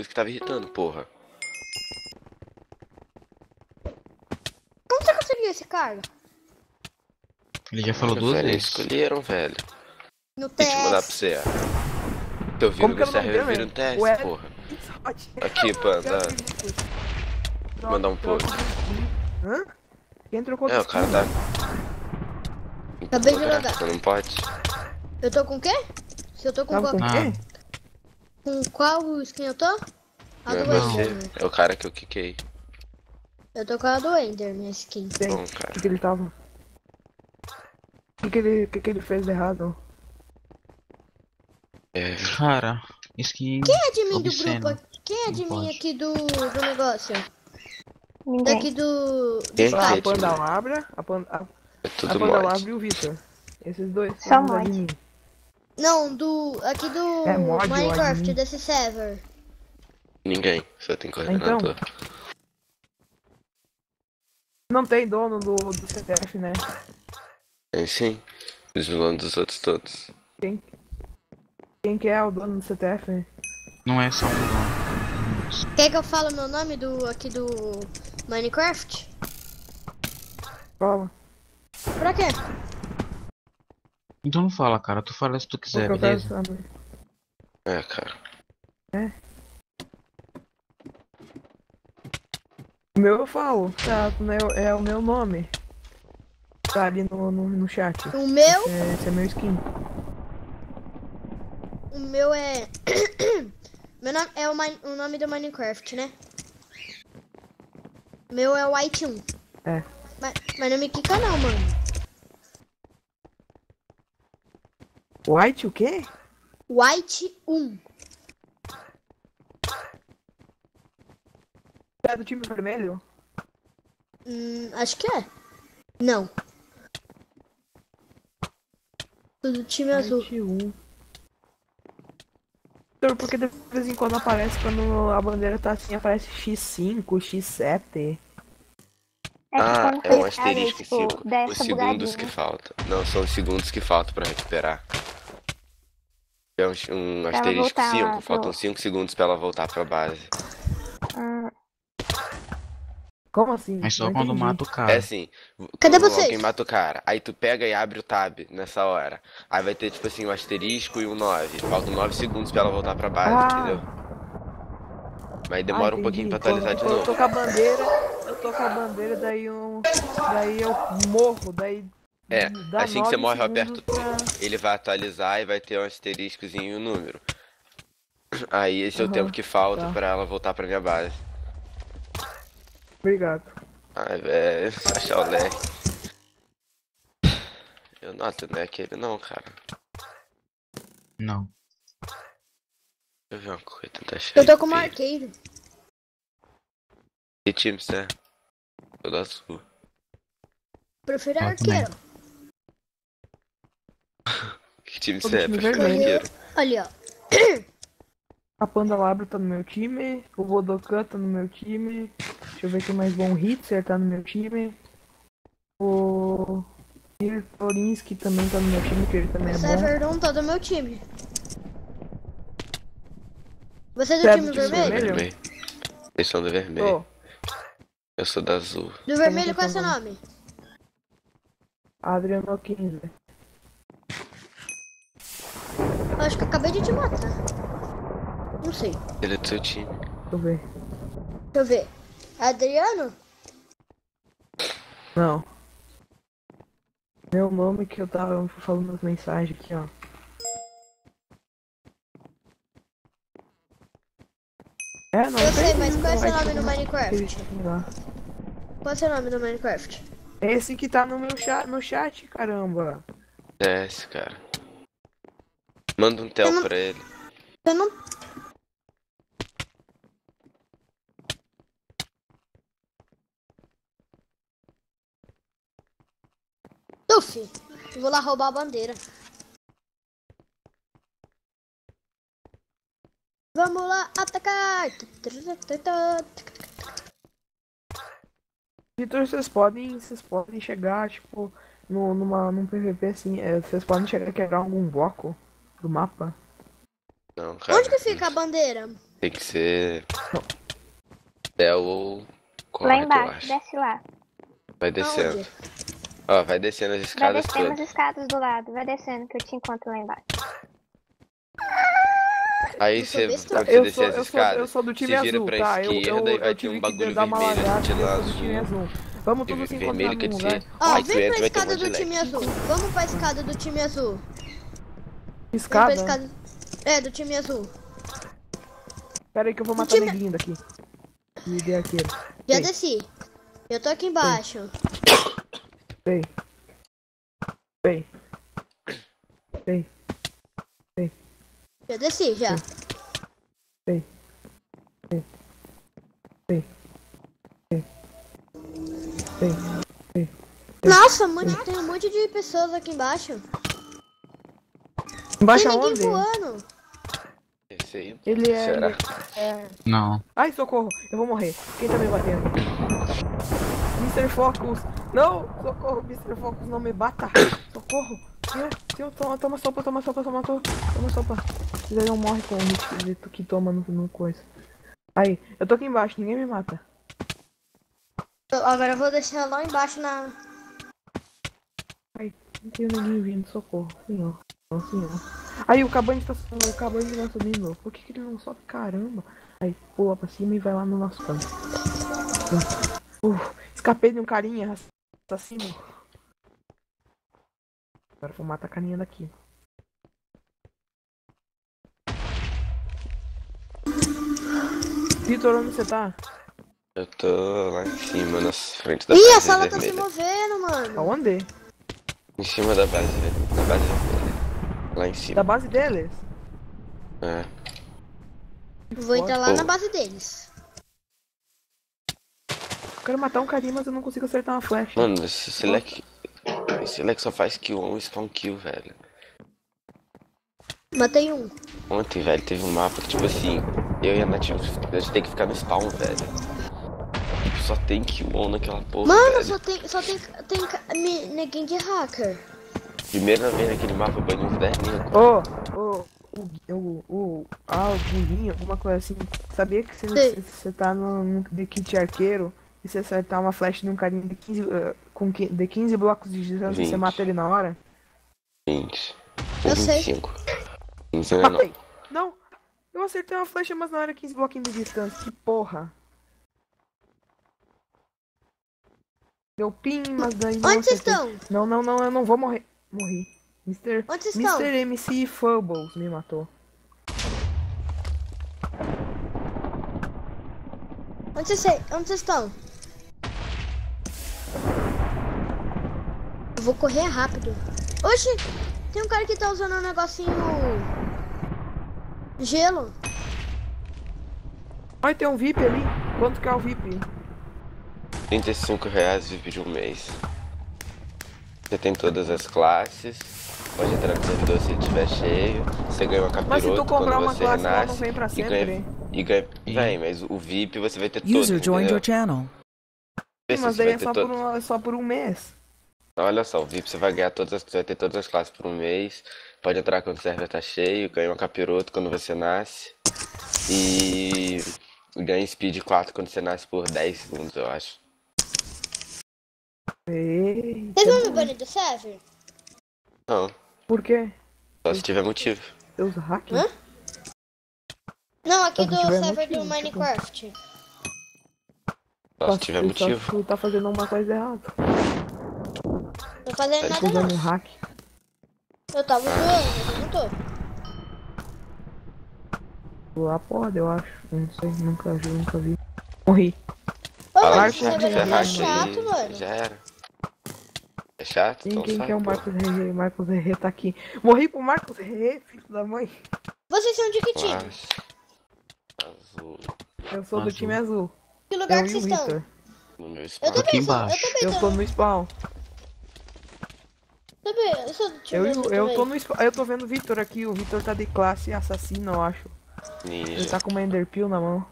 Isso que tava irritando, porra. Como você conseguiu esse cargo? Ele já falou duas Velho, eles vezes. escolheram, velho. No Deixa eu mandar pra TS. você. Teu vírus Como que no era o nome server dele, vira um velho? teste, Ué. porra. Aqui, panda. Mandar um pouco. Hã? Quem trocou É, o cara tá. Acabei de logar. Você não pode? Eu tô com o quê? Se eu tô com Tava qual? com Ah. quem? Com qual skin eu tô? A Não é do Não. você. Ender. É o cara que eu quiquei. Eu tô com a do Ender, minha skin. Tem. Bom, O cara. que ele tava? O que ele fez de errado? É, Cara, isso que. Quem é de mim obsceno. do grupo? Quem é de Não mim pode. aqui do negócio? Ninguém. Daqui do Quem chat. que é A de Panda mim? Labra, É a tudo Panda mod. Labra e o Vitor. Esses dois Só são os mod. admin. Não, aqui do É mod ou Minecraft, admin? desse server. Ninguém. Só tem Então. coordenador. Não tem dono do CTF, né? Tem sim. Os vilões dos outros todos. Quem que é o dono do CTF, né? Não é só um dono. Quer que eu fale meu nome aqui do Minecraft? Fala. Pra quê? Então não fala, cara. Tu fala se tu quiser, Porque eu quero beleza? saber. É, cara. O meu eu falo, tá? É o meu nome. Tá ali no chat. O meu, Esse é meu skin. o meu é... meu nome é o nome do Minecraft, né? O meu é White 1. É. Mas não me quica não, mano. White o quê? White 1. É do time vermelho? Acho que é. Não. Do time azul. White 1. Porque de vez em quando aparece, quando a bandeira tá assim, aparece X5, X7. É que Ah, quando é um foi asterisco em tipo, 5. dá Os essa segundos que bugadinha. faltam. Não, são os segundos que faltam pra recuperar. É um ela asterisco voltar 5. lá Faltam pro- 5 segundos pra ela voltar pra base. Como assim? Mas só Não quando entendi. mata o cara. É assim. Cadê quando vocês? alguém mata o cara. Aí tu pega e abre o tab nessa hora. Aí vai ter tipo assim um asterisco e um 9. Faltam 9 segundos pra ela voltar pra base, Ah. entendeu? Mas demora um pouquinho pra atualizar de Eu novo. tô com a bandeira, daí eu morro, daí É, dá assim que você 9 morre, eu segundos aperto. pra... Ele vai atualizar e vai ter um asteriscozinho e um número. Aí esse é o Aham, tempo que falta tá. pra ela voltar pra minha base. Obrigado. Ai, velho, achar o leque. Eu noto, não é aquele não, cara. Não. Deixa eu ver uma coisa, tentar achar. Eu tô com o ele. arqueiro. Que time você é? Eu da azul. Prefiro Eu arqueiro. Que time Todo você é? time Pra ficar vermelho. arqueiro. Ali, ó. A Panda Labra tá no meu time, o Vodokan tá no meu time, deixa eu ver quem mais bom, o Hitzer tá no meu time, o Torinski também tá no meu time, que ele também é O bom. server não tá do meu time. Você é do Você é time do time vermelho? vermelho? Eles são do vermelho. Tô, Eu sou da azul. Do vermelho, qual é seu nome? Adriano 15. Eu acho que eu acabei de te matar. Não sei. Ele é do seu time. Deixa eu ver. Deixa eu ver. Adriano? Não. Meu nome que eu tava falando nas mensagens aqui, ó. É, não Eu tem sei, mas qual é seu vai nome no ter Minecraft? lá. Qual é seu nome no Minecraft? Esse que tá no meu chat, no chat, caramba. Desce, cara. Manda um tel Eu não- pra ele. Eu não... Tufi, eu vou lá roubar a bandeira. Vamos lá atacar! Vitor, vocês podem chegar, tipo, num PVP assim, vocês podem chegar a quebrar algum bloco do mapa. Não, cara. Onde que fica a bandeira? Tem que ser. Bel ou Lá corre, eu embaixo, acho. desce lá. Vai descendo. Aonde? Ó, vai descendo as Vai escadas descendo as todas. escadas do lado. Vai descendo que eu te encontro lá embaixo. Aí Eu sou você, besta. quando você Eu descer sou, as eu escadas, sou do time você vira azul, pra tá? esquerda e vai ter tive um que bagulho dar uma vermelho largada te e eu sou do azul. time azul. Vamos todos se encontrar Vermelho quer num lugar. dizer. Ó, Aí tu vem pra entra e vai ter um escada monte de do time lag. azul. Vamos pra escada do time azul. Vem pra Escada? escada. É, do time azul. Pera aí que eu vou matar time- neguinho daqui. Me dê arqueiro. Já Vem. desci. Eu tô aqui embaixo. Vem. Vem. Vem. Já desci, já. Vem. Vem. Vem. Vem. Vem. Vem. Nossa, mano, tem um monte de pessoas aqui embaixo. Embaixo Tem ninguém aonde? voando. Esse aí. Ele é... Será? ele é... Não. Ai, socorro. Eu vou morrer. Quem tá me batendo? Mr. Focus. Não, socorro. Mr. Focus, não me bata. Socorro. Toma sopa. Toma sopa. Se quiser não morre com o hit que toma no coisa. Aí, eu tô aqui embaixo. Ninguém me mata. Agora eu vou deixar lá embaixo na... Ai, não tem ninguém vindo. Socorro. Senhor. Senhor. Aí, o Cabane tá subindo. Por que ele não sobe? Caramba. Aí, pula pra cima e vai lá no nosso canto. Escapei de um carinha assassino. Agora eu vou matar a carinha daqui. Vitor, onde você tá? Eu tô lá em cima, na frente da Ih, a base sala tá se vermelha. movendo, mano. Aonde? Em cima da base vermelha. Da base vermelha. Lá em Da cima. base deles? É. Vou entrar lá Pô. na base deles. Eu quero matar um carinha, mas eu não consigo acertar uma flecha. Mano, esse leque só faz kill 1 spawn kill, velho. Matei um. Ontem, velho, teve um mapa que, tipo assim, eu e a Nath, a gente tem que ficar no spawn, velho. Só tem kill 1 naquela porra, Mano, velho. tem neguinho de hacker. Primeira vez naquele mapa, eu banhei uns 10 O guinho, alguma coisa assim. Sabia que Sim. você tá no de kit arqueiro e você acertar uma flecha de um carinha de 15, de 15 blocos de distância, 20. você mata ele na hora? 20. Eu sei. 25. 25 não. Matei! Não! Eu acertei uma flecha, mas na hora 15 bloquinhos de distância. Que porra! Deu pin, mas daí não Onde vocês acertei. estão? Não, eu não vou morrer. Morri. Onde vocês estão? Mr. MC Fubbles me matou. Onde vocês estão? Eu vou correr rápido. Oxi! Tem um cara que tá usando um negocinho... Gelo. Olha, tem um VIP ali. Quanto que é o VIP? R$35 VIP de um mês. Você tem todas as classes. Pode entrar no servidor se estiver cheio. Você ganha uma Mas capiroto se tu comprar quando uma você classe, ela não renasce. vem pra sempre. Vem, mas o VIP você vai ter todo, User joined entendeu? your channel. Vê Sim, se mas você daí vai é ter só todo. só por um mês. Olha só, o VIP você vai ganhar você vai ter todas as classes por um mês. Pode entrar quando o server tá cheio, ganha uma capiroto quando você nasce. E ganha speed 4 quando você nasce por 10 segundos, eu acho. Eita, Vocês vão me banir do server? Não, por quê? só se tiver motivo. Seus hacks? Hã? Não, aqui Se do tiver server motivo, do Minecraft. Só se tiver motivo. Só se tu tá fazendo uma coisa errada. Não fazendo Tá nada usando um não. hack. Eu tava zoando, mas eu não tô. Lá pode, eu acho. Não sei, nunca vi. Morri. Ô, Fala mas que esse server você aqui é hack chato, aí, mano. já era. É chato? Quem, Então quem sai, que é o pô. Marcos Herrê? Marcos Herrê tá aqui. Morri pro Marcos Herrê, filho da mãe. Vocês são de que time? Mas... Azul. Eu sou do Azul. time azul. Que lugar Eu que e o vocês estão? Victor. No meu Eu spawn. também Aqui sou, embaixo. Eu tô no spawn. Eu sou do time azul Eu tô também. no spawn. Eu tô vendo o Victor aqui. O Victor tá de classe assassino, eu acho. Ele Ninja. tá com uma Enderpeel na mão.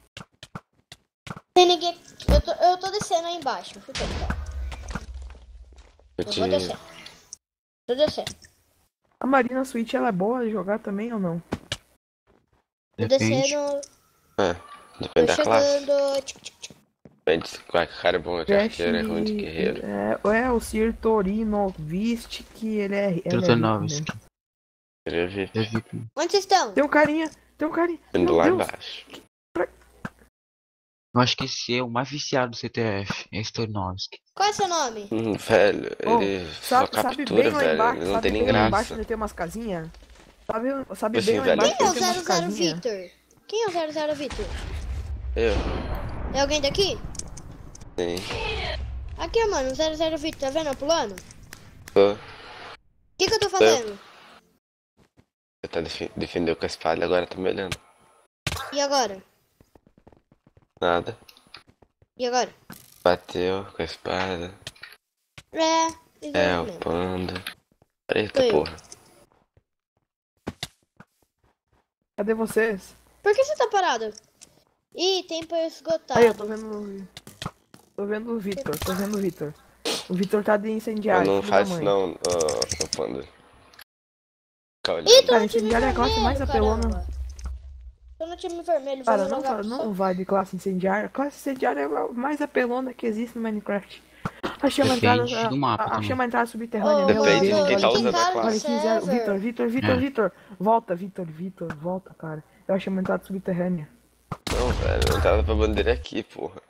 Tem ninguém... Eu tô descendo aí embaixo. Fica aí, tá? Eu vou descer. Tô descendo. A Marina Switch, ela é boa de jogar também ou não? Tô Depende. descendo... É, Tô depende da classe. chegando. Tic, tic, tic. Depende se qual cara é bom de Crash. arqueiro, é ruim de guerreiro. O Sir Torinovist, que ele é rico mesmo. Trutonovski. Queria ver. Eu vi que. Onde vocês estão? Tem um carinha. Indo Meu lá Deus. embaixo. Eu acho que esse é o mais viciado do CTF. É Stoinovski. Qual é seu nome? Velho, Oh, ele só sabe captura, bem lá velho. embaixo, Ele não sabe tem nem bem lá embaixo graça. onde tem umas casinhas? Sabe Assim, bem lá velho, embaixo Quem é o onde tem umas 00 casinhas? Victor? Quem é o 00 Victor? Eu, É alguém daqui? sim. Aqui, mano, o 00 Victor, tá vendo eu pulando? O Tô. que eu tô fazendo? Você tá defendeu com a espada, agora tá me olhando. E agora? Nada. E agora? Bateu com a espada. Isso É, aí o mesmo. panda. Eita, Foi eu. porra. Cadê vocês? Por que você tá parado? Ih, tempo esgotado. Aí, eu tô vendo. Tô vendo o Vitor. O Vitor tá de Eu incendiário, não filho da faço mãe. não, ô panda. Fica Ih, olhando. tô Cara, no time incendiário é a classe mais vermelho, apelona. caramba. Tô no time vermelho, Cara, vamos jogar não vai de classe incendiária. A classe incendiária é a mais apelona que existe no Minecraft. A chama entrada, Depende do mapa a também. chama entrada subterrânea, Ô, meu Depende Deus. de quem mano, tá que usando a cara de classe. Olha, 15 server. Vitor, volta, Vitor, volta, cara. Eu achei uma entrada subterrânea. Não, velho, não tava pra bandeira aqui, porra.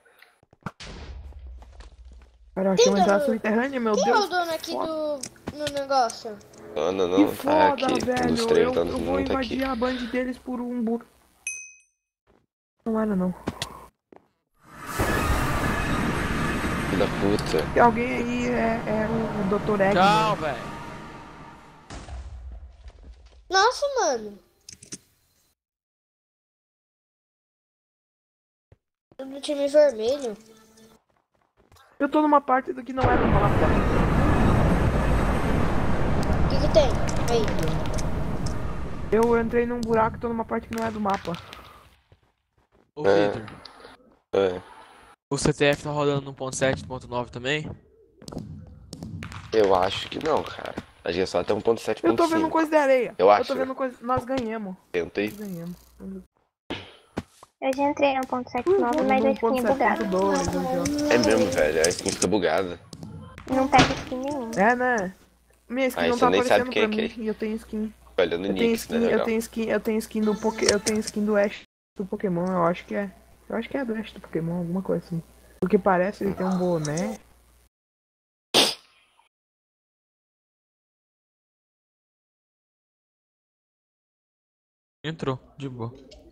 Cara, eu achei uma Quem entrada tá no- subterrânea, meu Quem é o Deus. dono aqui foda. no negócio? Não, Que tá foda, aqui. Um dos velho. três donos Eu do vou mundo tá aqui. invadir a band deles por um burro. Não era, não. Filho da puta. E alguém aí é o Dr. Egg. Tchau, velho. Nossa, mano. Tô no time vermelho. Eu tô numa parte do que não é do mapa. O que tem? Aí. Eu entrei num buraco e tô numa parte que não é do mapa. Ô, É. Victor. É, O CTF tá rodando no 1.7, 1.9 também? eu acho que não, cara. A gente só tem 1.7.5. Eu tô vendo coisa de areia. Eu acho, tô vendo né? coisa. Nós ganhamos. Tentei. Nós ganhamos. Eu já entrei no 1.7.9, mas a skin é bugada. 1.7.2. É mesmo, velho. A skin fica bugada. Não pega skin nenhuma. É, né? Minha skin Aí não você tá nem sabe aparecendo quem é pra mim quem. e eu tenho skin. Olhando o Eu tenho Nix, né? skin, eu Legal. tenho skin, eu tenho skin do eu tenho skin do Ash do Pokémon, eu acho que é. Eu acho que é do Ash do Pokémon, alguma coisa assim. Porque parece ele tem um boné. Entrou, de boa.